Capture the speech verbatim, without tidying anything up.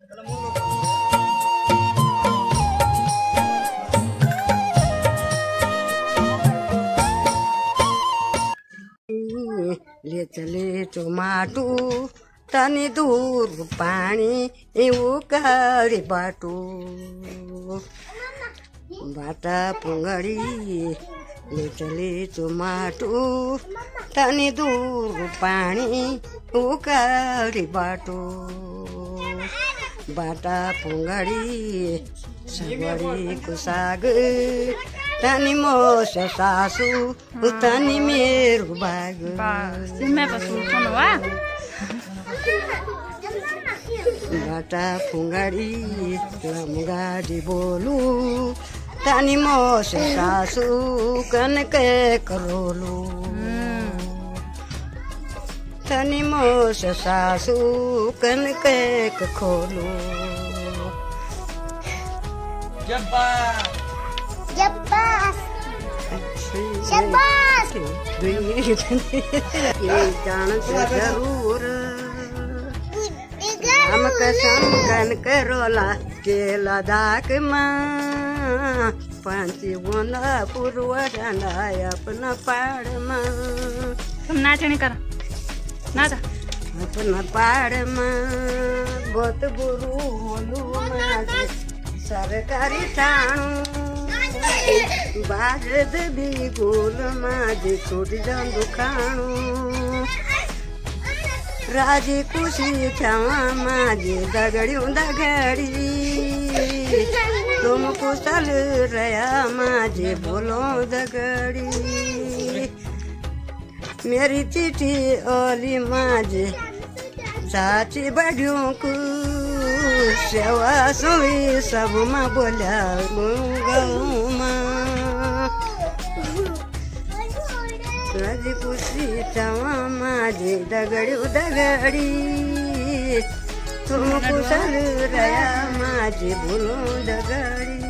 ले चले टमाटो तनी दूर पानी उकाली बाटो बाटा पुंगड़ी ले चले टमाटो तनी दूर पानी उकाली बाटो बाटा पुंगड़ी सगड़ी को साग तनी मोस सासू तनी मेरो बाग बाटा पुंगड़ी लमगाडी बोलू तनी मोस सासू कनके करोलू तनी मोस सासू कनके खोलू Jabas. Jabas. जान से जरूर हम कसम कन करोला के लद्दाख में पंची बोला पूर्व डंडा अपना पहाड़ में तुम नाचने कर नाचा अपना पहाड़ में बहुत बुरू होलू सरकारी टाणू बाजद भी गोल माझे छोटी जान दुखाणू राजी खुशी छावा माझे दगड़ियों दगड़ी तुम कुशल रया माझे बोलो दगड़ी मेरी चिट्ठी ओली माझे चाची बड़ियों को सेवा सोई सब माँ बोला गऊ राजी खुशी चावा माझे दगड़ी दगड़ी तुम कुशल रया माझे बोलो दगड़ी।